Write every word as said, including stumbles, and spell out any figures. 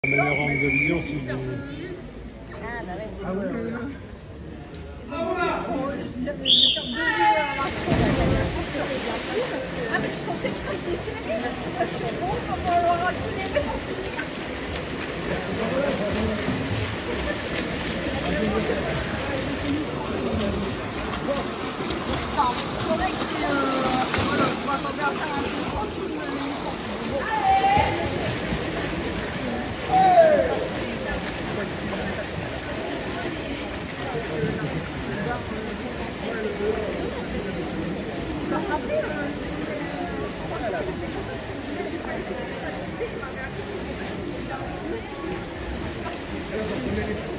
La meilleure angle de vision, si. Ah, bah ouais. Ah ouais, ouais. Ah, mais je sentais que ça me desserrait. Je suis bon, comment on aura tous les deux. Non, c'est correct, mais euh, voilà, je m'attendais à faire un peu tranquille, mais Alors,